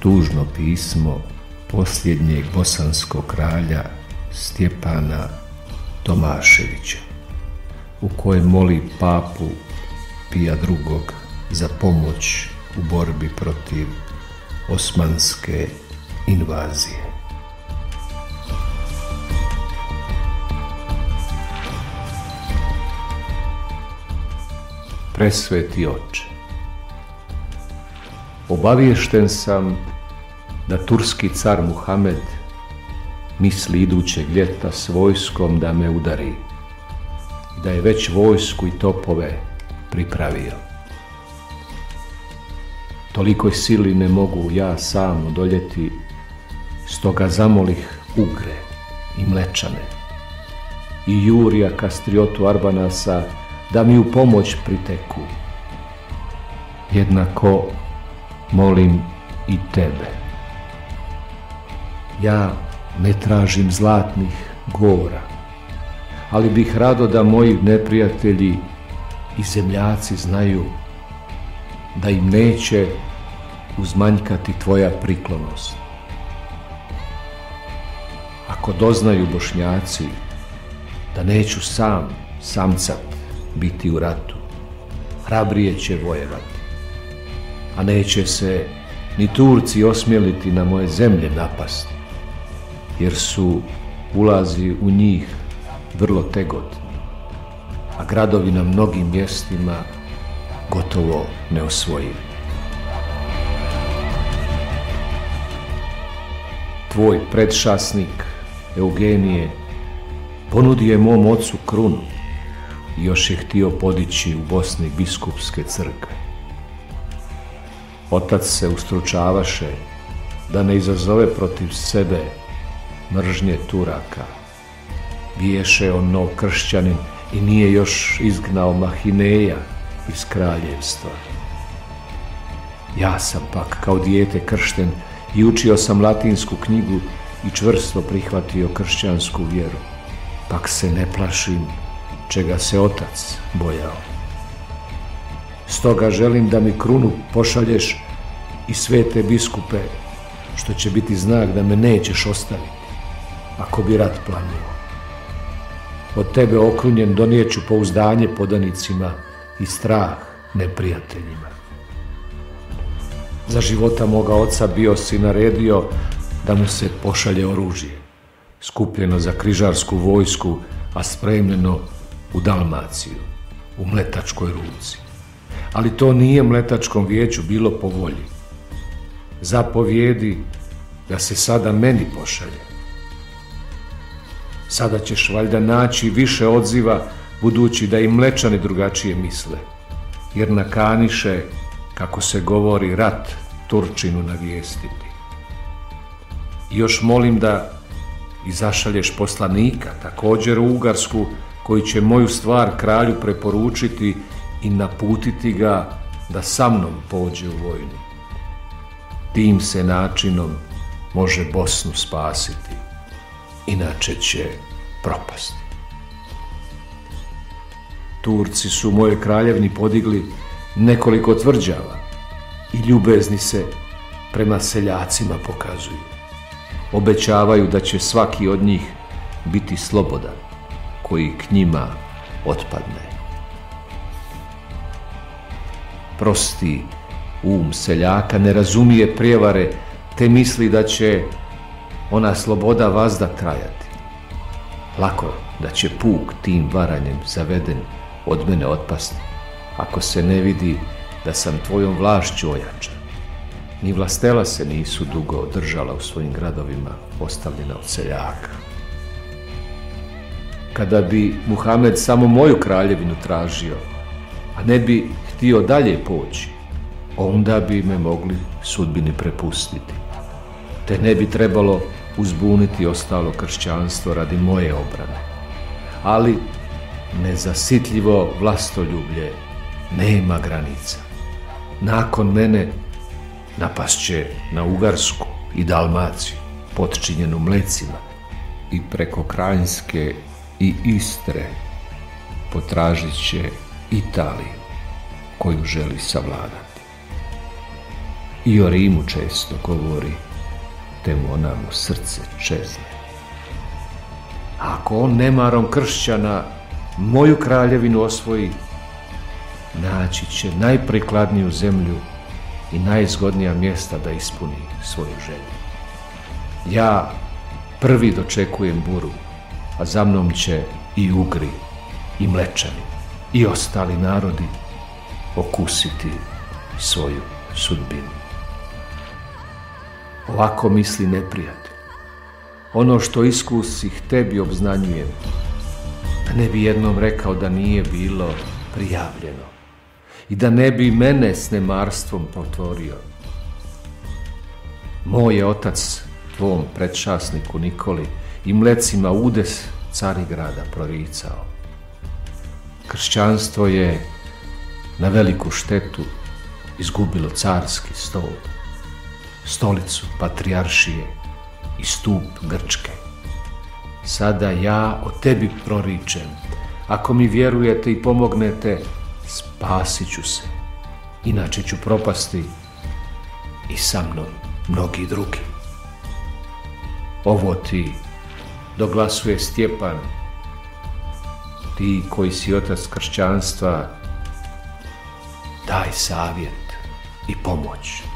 tužno pismo posljednjeg bosanskog kralja Stjepana Tomaševića, u kojem moli papu Pija II. Za pomoć u borbi protiv osmanske invazije. Presveti oče, obaviješten sam da turski car Muhamed misli idućeg ljeta s vojskom da me udari i da je već vojsku i topove pripravio. Tolikoj sili ne mogu ja sam odoljeti, stoga zamolih Ugre i Mlečane i Jurija Kastriotu Arbanasa da mi u pomoć priteku. Jednako molim i tebe. Ja ne tražim zlatnih gora, ali bih rado da moji neprijatelji i zemljaci znaju da im neće uzmanjkati tvoja priklonost. Ako doznaju Bošnjaci da neću samcat biti u ratu, hrabrije će vojevati, a neće se ni Turci osmjeliti na moje zemlje napasti, jer su ulazi u njih vrlo tegodni, a gradovi na mnogim mjestima gotovo neosvojivi. Tvoj predšasnik Eugenije ponudio je mom ocu krunu i još je htio podići u Bosni biskupske crkve. Otac se ustručavaše da ne izazove protiv sebe mržnje Turaka. Biješe on nov kršćanin i nije još izgnao Mahineja iz kraljevstva. Ja sam pak kao dijete kršten i učio sam latinsku knjigu i čvrsto prihvatio kršćansku vjeru, pak se ne plašim čega se otac bojao. Stoga želim da mi krunu pošalješ i svete biskupe, što će biti znak da me nećeš ostaviti ako bi rat planuo. Od tebe okrunjen donijeću pouzdanje podanicima i strah neprijateljima. Za života moga oca bio si naredio da mu se pošalje oružje, skupljeno za križarsku vojsku, a spremljeno u Dalmaciju, u Mletačkoj Ruci. Ali to nije Mletačkom vijeću bilo po volji. Zapovijedi da se sada meni pošalje. Sada ćeš valjda naći više odziva, budući da i Mlečani drugačije misle, jer nakaniše, kako se govori, rat Turčinu navijestiti. I još molim da izašalješ poslanika, također u Ugarsku, koji će moju stvar kralju preporučiti i naputiti ga da sa mnom pođe u vojnu. Tim se načinom može Bosnu spasiti, inače će propasti. Turci su u mojoj kraljevni podigli nekoliko tvrđava i ljubezni se prema seljacima pokazuju. Obećavaju da će svaki od njih biti slobodan koji k njima otpadne. Prosti um seljaka ne razumije prijevare, te misli da će ona sloboda vazda trajati. Lako da će puk tim varanjem zaveden od mene otpasti, ako se ne vidi da sam tvojom vlašću ojačan. Ni vlastela se nisu dugo održala u svojim gradovima, ostavljena od seljaka. Kada bi Muhamed samo moju kraljevinu tražio, a ne bi htio dalje poći, onda bi me mogli sudbini prepustiti, te ne bi trebalo uzbuniti ostalo kršćanstvo radi moje obrane. Ali nezasitljivo vlastoljublje nema granica. Nakon mene napast će na Ugarsku i Dalmaciju, potčinjenu Mlecima, i preko Kranjske i Istre potražit će Italiju, koju želi savladati. I o Rimu često govori, te mu ona mu srce čezne. Ako on nemarom kršćana moju kraljevinu osvoji, naći će najprikladniju zemlju i najzgodnija mjesta da ispuni svoju želju. Ja prvi dočekujem buru, a za mnom će i Ugri, i Mlečani, i ostali narodi okusiti svoju sudbinu. Ovako misli neprijatelj. Ono što iskusih tebi obznanjujem, da ne bi jednom rekao da nije bilo prijavljeno i da ne bi mene s nemarstvom potvorio. Moj je otac tvom predčasniku Nikoli i Mlecima udes Carigrada proricao. Kršćanstvo je na veliku štetu izgubilo carski stol, stolicu patrijaršije i stup Grčke. Sada ja o tebi proričem. Ako mi vjerujete i pomognete, spasit ću se. Inače ću propasti i sa mnom mnogi drugi. Ovo ti doglasuje Stjepan, ti koji si otac kršćanstva, daj savjet i pomoć.